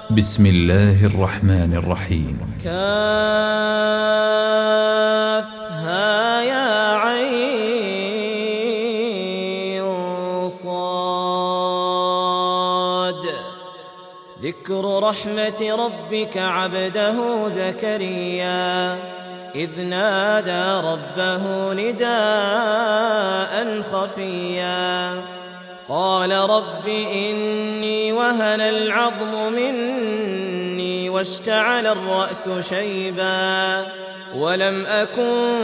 بسم الله الرحمن الرحيم. كافها يا عين صاد. ذكر رحمة ربك عبده زكريا إذ نادى ربه نداء خفيا قال رب إني وهن العظم مني واشتعل الرأس شيبا ولم أكن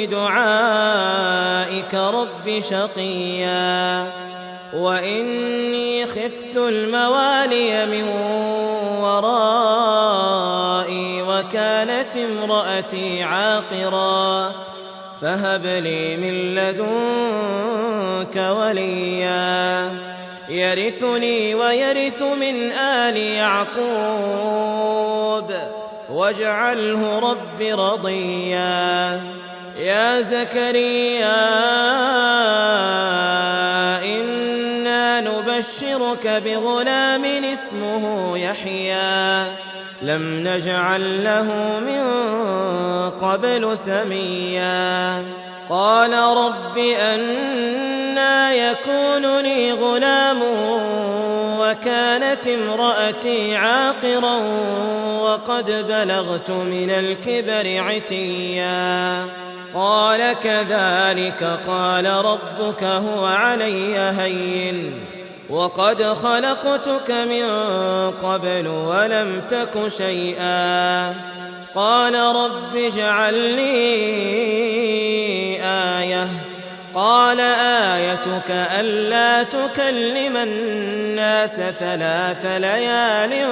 بدعائك رب شقيا وإني خفت الموالي من ورائي وكانت امرأتي عاقرا فهب لي من لدنك وليا يرثني ويرث من آل يعقوب واجعله رب رضيا. يا زكريا إنا نبشرك بغلام اسمه يحيى لم نجعل له من قبل سميا قال رب أنى يكون لي غلام وكانت امرأتي عاقرا وقد بلغت من الكبر عتيا قال كذلك قال ربك هو علي هين وقد خلقتك من قبل ولم تك شيئا قال رب اجعل لي آية قال آيتك ألا تكلم الناس 3 ليال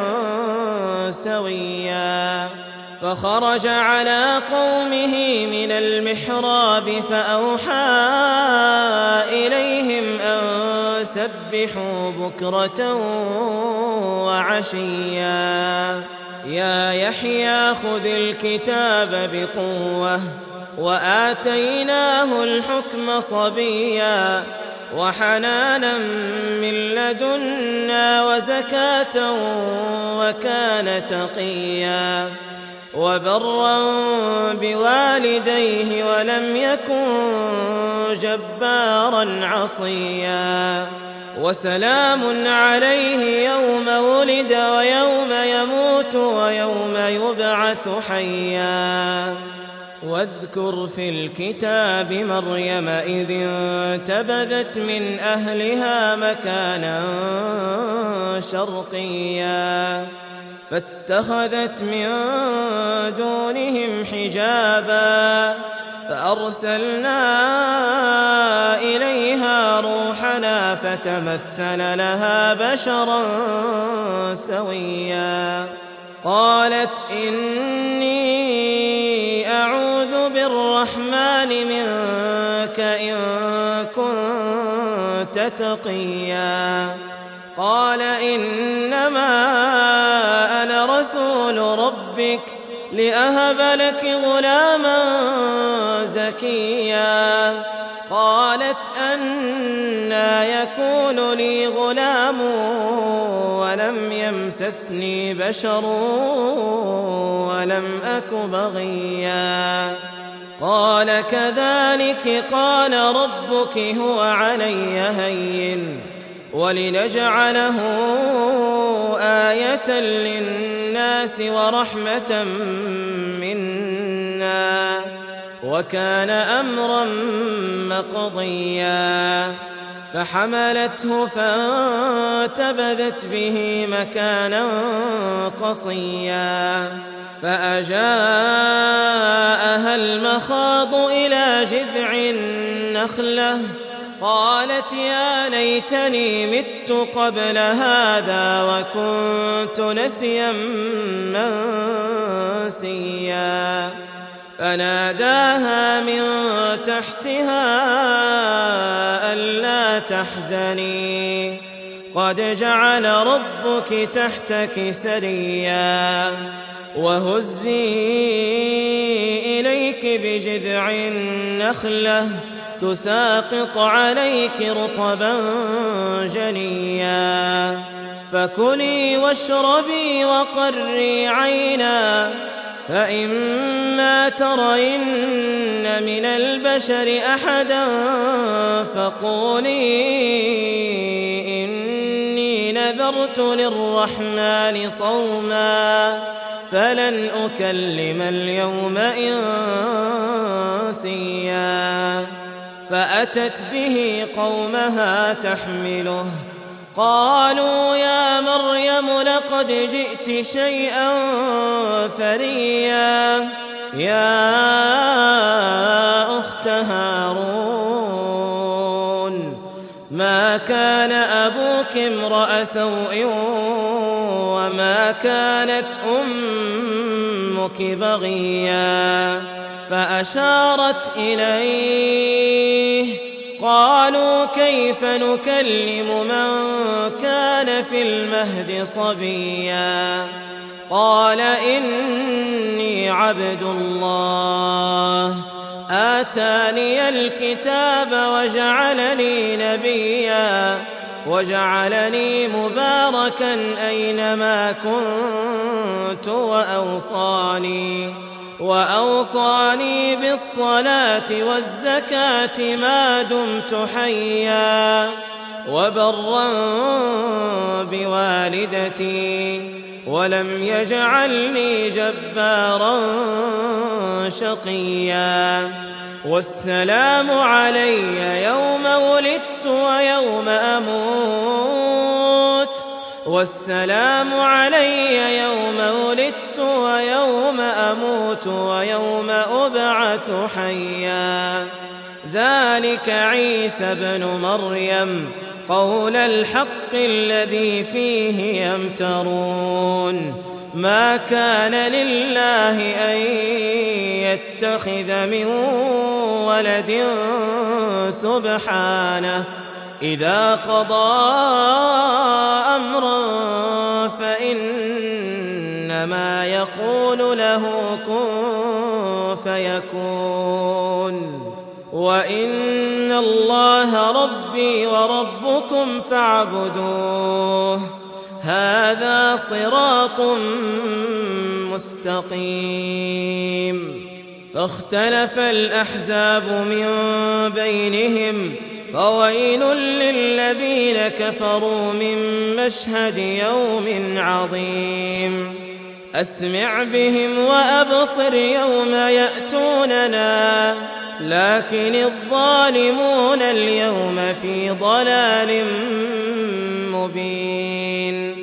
سويا فخرج على قومه من المحراب فأوحى إليهم أن سبحوا بكرة وعشيا يا يحيى خذ الكتاب بقوة وآتيناه الحكم صبيا وحنانا من لدنا وزكاة وكان تقيا وبرا بوالديه ولم يكن جبارا عصيا وسلام عليه يوم ولد ويوم يموت ويوم يبعث حيا واذكر في الكتاب مريم إذ انتبذت من أهلها مكانا شرقيا فاتخذت من دونهم حجابا فأرسلنا إليها روحنا فتمثل لها بشرا سويا قالت إني أعوذ بالرحمن منك إن كنت تقيا قال إنما أنا رسول ربك لأهب لك غلاما زكيا قالت أنى يكون لي غلام ولم يمسسني بشر ولم أك بغيا قال كذلك قال ربك هو علي هين ولنجعله آية للناس ورحمة منا وكان أمرا مقضيا فحملته فانتبذت به مكانا قصيا فأجاءها المخاض إلى جذع النخلة قالت يا ليتني مت قبل هذا وكنت نسيا منسيا فناداها من تحتها ألا تحزني قد جعل ربك تحتك سريا وهزي إليك بجذع النخلة تساقط عليك رطبا جنيا فكلي واشربي وقري عينا، فإما ترين من البشر أحدا فقولي إني نذرت للرحمن صوما فلن أكلم اليوم إنسيا. فأتت به قومها تحمله، قالوا يا مريم لقد جئت شيئا فريا، يا أخت هارون ما كان أبوك امرأ سوء وما كانت أمك بغيا. فأشارت إليه، قالوا كيف نكلم من كان في المهد صبيا. قال إني عبد الله آتاني الكتاب وجعلني نبيا وجعلني مباركا أينما كنت وأوصاني بالصلاة والزكاة ما دمت حيا وبرا بوالدتي ولم يجعلني جبارا شقيا. والسلام علي يوم ولدت ويوم أموت، والسلام علي يوم ولدت ويوم أموت ويوم أبعث حيا. ذلك عيسى بن مريم قول الحق الذي فيه يمترون. ما كان لله أن يتخذ من ولد سبحانه، إذا قضى أمرا فإنما يقول له كن فيكون. وإن الله ربي وربكم فاعبدوه، هذا صراط مستقيم. فاختلف الأحزاب من بينهم، فويل للذين كفروا من مشهد يوم عظيم. أسمع بهم وأبصر يوم يأتوننا، لكن الظالمون اليوم في ضلال مبين.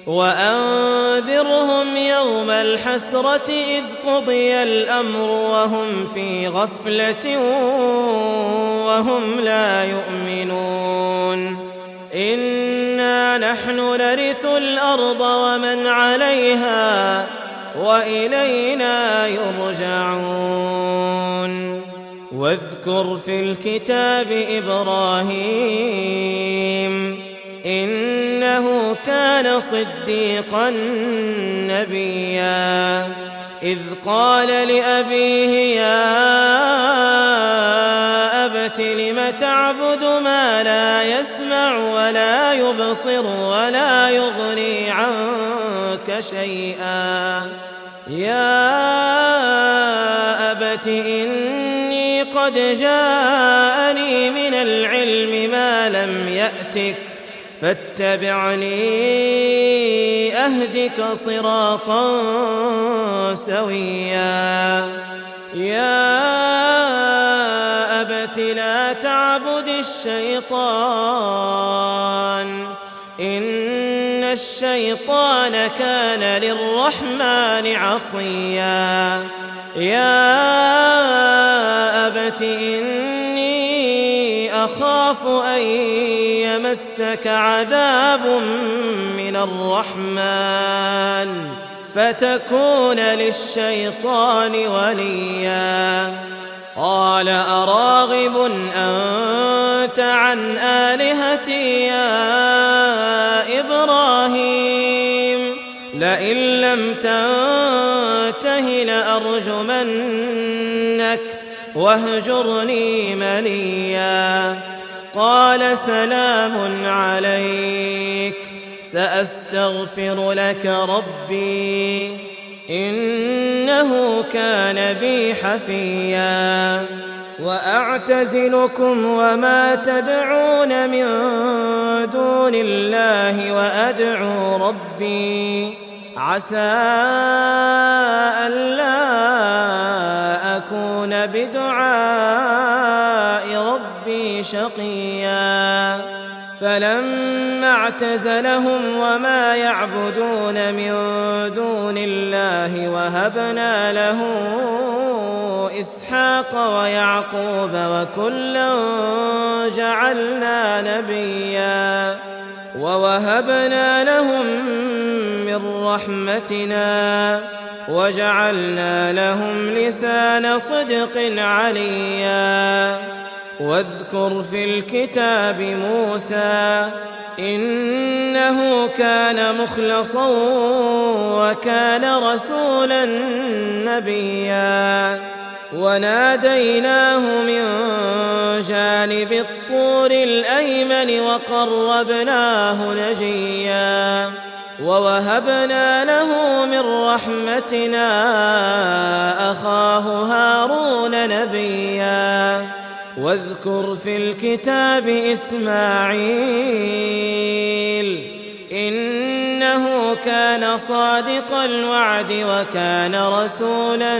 وأنذرهم يوم الحسرة إذ قضي الأمر وهم في غفلة وهم لا يؤمنون. إنا نحن نرث الأرض ومن عليها وإلينا يرجعون. واذكر في الكتاب إبراهيم إنه كان صديقا نبيا، إذ قال لأبيه يا أبت لم تعبد ما لا يسمع ولا يبصر ولا يغني عنك شيئا. يا أبت إني قد جاءني من العلم ما لم يأتك فاتبعني أهدك صراطا سويا. يا أبت لا تعبد الشيطان، إن الشيطان كان للرحمن عصيا. يا أبت إني أخاف أن يمسك عذاب من الرحمن فتكون للشيطان وليا. قال أراغب أنت عن آلهتي يا إبراهيم؟ لئن لم تنته لأرجمنك واهجرني مليا. قال سلام عليك سأستغفر لك ربي إنه كان بي حفيا وأعتزلكم وما تدعون من دون الله وأدعو ربي عسى ألا أكون بدعاء ربي شقيا فلما اعتزلهم وما يعبدون من دون الله وهبنا له إسحاق ويعقوب وكلا جعلنا نبيا ووهبنا لهم من رحمتنا وجعلنا لهم لسان صدق عليا واذكر في الكتاب موسى إنه كان مخلصا وكان رسولا نبيا وناديناه من جانب الطور الأيمن وقربناه نجيا ووهبنا له من رحمتنا أخاه هارون نبيا واذكر في الكتاب إسماعيل إنه كان صادق الوعد وكان رسولا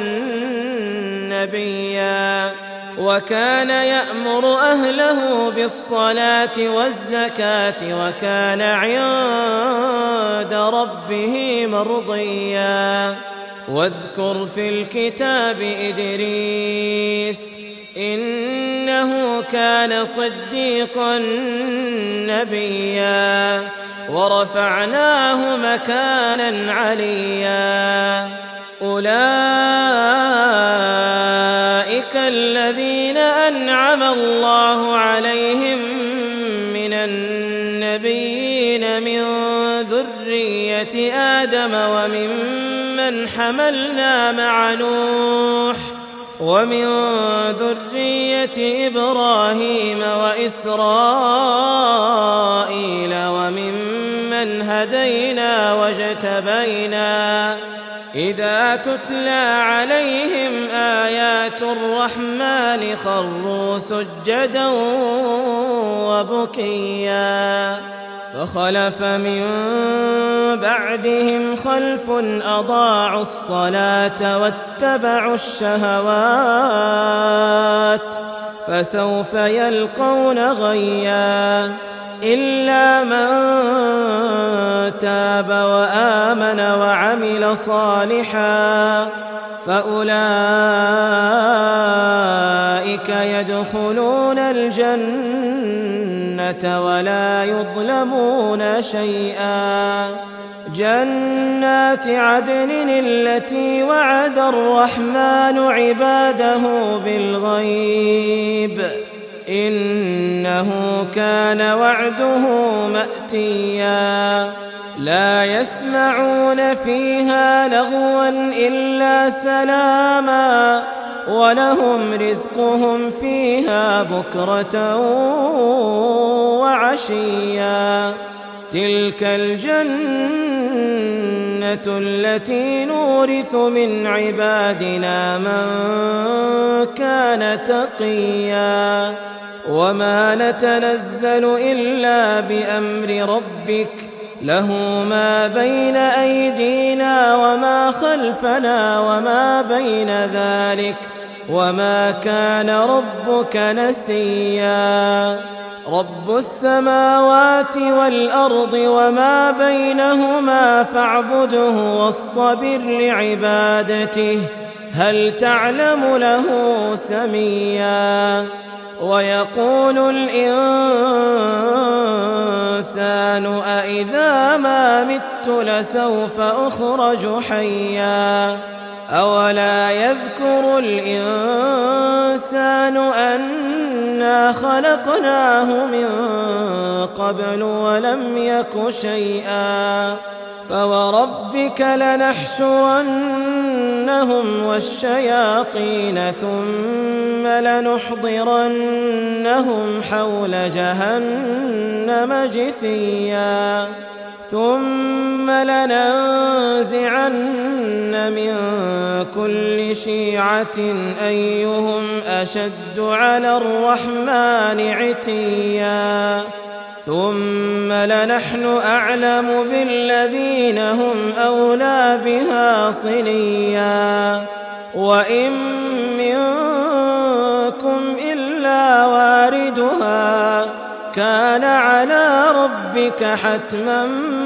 نبيا وكان يأمر أهله بالصلاة والزكاة وكان عند ربه مرضيا واذكر في الكتاب إدريس إنه كان صديقا نبيا ورفعناه مكانا عليا أولئك الذين أنعم الله عليهم من النبيين من ذرية آدم وممن حملنا مع نوح ومن ذرية إبراهيم وإسرائيل وممن هدينا واجتبينا إذا تتلى عليهم آيات الرحمن خروا سجدا وبكيا فخلف من بعدهم خلف أضاعوا الصلاة واتبعوا الشهوات فسوف يلقون غيا إلا من تاب وآمن وعمل صالحا فأولئك يدخلون الجنة ولا يظلمون شيئا جنات عدن التي وعد الرحمن عباده بالغيب إنه كان وعده مأتيا لا يسمعون فيها لغوا إلا سلاما ولهم رزقهم فيها بكرة وعشيا تلك الجنة التي نورث من عبادنا من كان تقيا وما نتنزل إلا بأمر ربك له ما بين أيدينا وما خلفنا وما بين ذلك وما كان ربك نسيا رب السماوات والأرض وما بينهما فاعبده واصطبر لعبادته هل تعلم له سميا ويقول الإنسان أإذا ما مت لسوف أخرج حيا أولا يذكر الإنسان أنا خلقناه من قبل ولم يك شيئا فوربك لنحشرنهم والشياطين ثم لنحضرنهم حول جهنم جثيا ثم لننزعن من كل شيعة أيهم أشد على الرحمن عتيا ثم لنحن أعلم بالذين هم أولى بها صليا وإن منكم إلا واردها كان على ربك حتما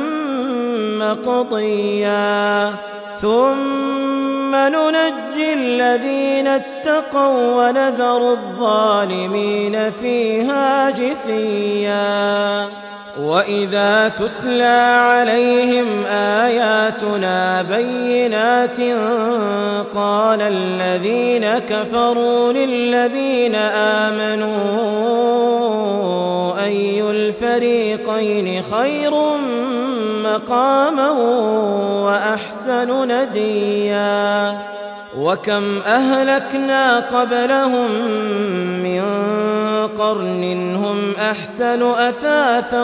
مقضيا ثم ننجي الذين اتقوا ونذر الظالمين فيها جثيا وإذا تتلى عليهم آياتنا بينات قال الذين كفروا للذين آمنوا أي الفريقين خير مقاما وأحسن نديا وكم أهلكنا قبلهم من قرن هم أحسن أثاثا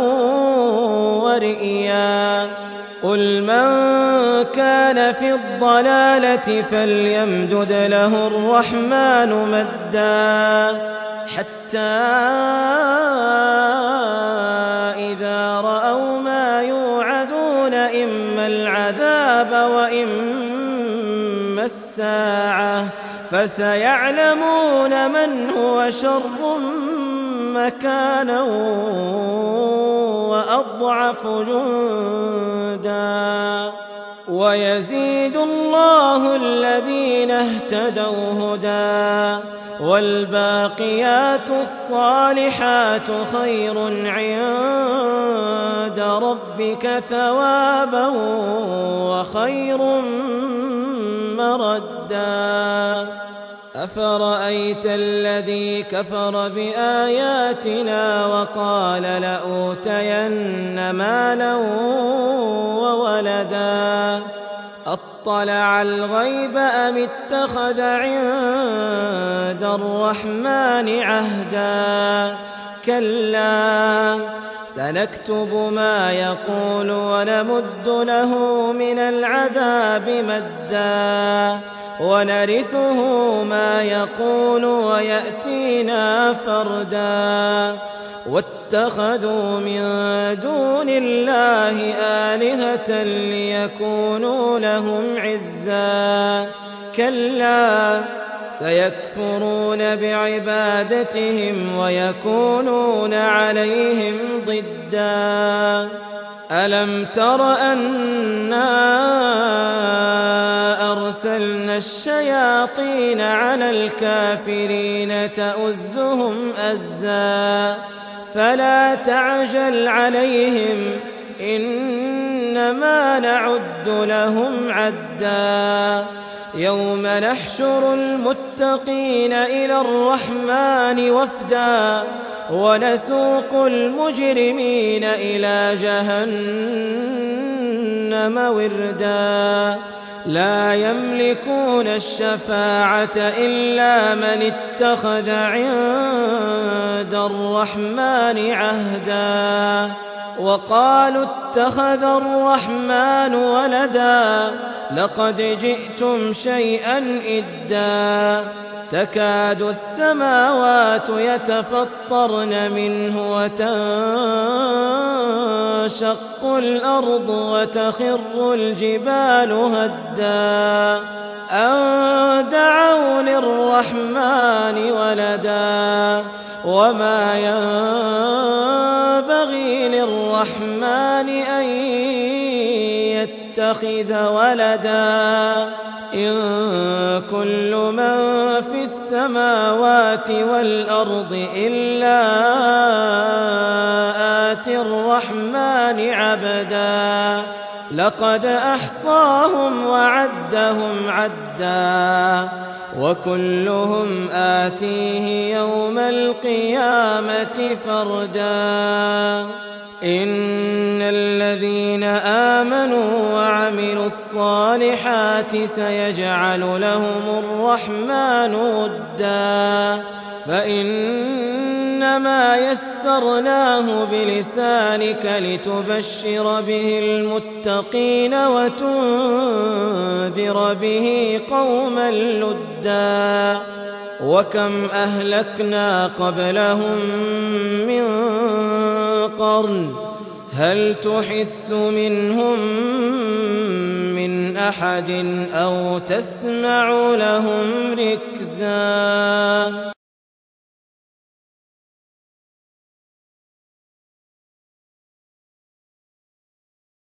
ورئيا قل من كان في الضلالة فليمدد له الرحمن مدا حتى إذا رأوا ما يوعدون إما العذاب وإما الساعة فسيعلمون من هو شر مكانا وأضعف جندا ويزيد الله الذين اهتدوا هدى والباقيات الصالحات خير عند ربك ثوابا وخير مردا أفرأيت الذي كفر بآياتنا وقال لأوتين مالا وولدا أطلع الغيب أم اتخذ عند الرحمن عهدا كلا سنكتب ما يقول ونمد له من العذاب مدا ونرثه ما يقول ويأتينا فردا واتخذوا من دون الله آلهة ليكونوا لهم عزا كلا سيكفرون بعبادتهم ويكونون عليهم ضدا ألم تر أنا أرسلنا الشياطين على الكافرين تؤزهم أزا فلا تعجل عليهم إنما نعد لهم عدا يوم نحشر المتقين إلى الرحمن وفدا ونسوق المجرمين إلى جهنم وردا لا يملكون الشفاعة إلا من اتخذ عند الرحمن عهدا وقالوا اتخذ الرحمن ولدا لقد جئتم شيئا إدا تكاد السماوات يتفطرن منه وتنشق الأرض وتخر الجبال هدا أن دعوا للرحمن ولدا وما ينبغي للرحمن أن يتخذ ولدا إن كل من في السماوات والأرض إلا آتي الرحمن عبدا لقد أحصاهم وعدهم عدا وكلهم آتيه يوم القيامة فردا إن الذين آمنوا وعملوا الصالحات سيجعل لهم الرحمن ودا فإنما إنما يسرناه بلسانك لتبشر به المتقين وتنذر به قوما لدا وكم أهلكنا قبلهم من قرن هل تحس منهم من أحد أو تسمع لهم ركزا